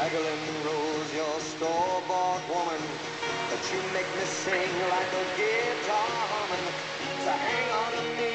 Raglan Rose, your store-bought woman, but you make me sing like a guitar humming. So hang on to me,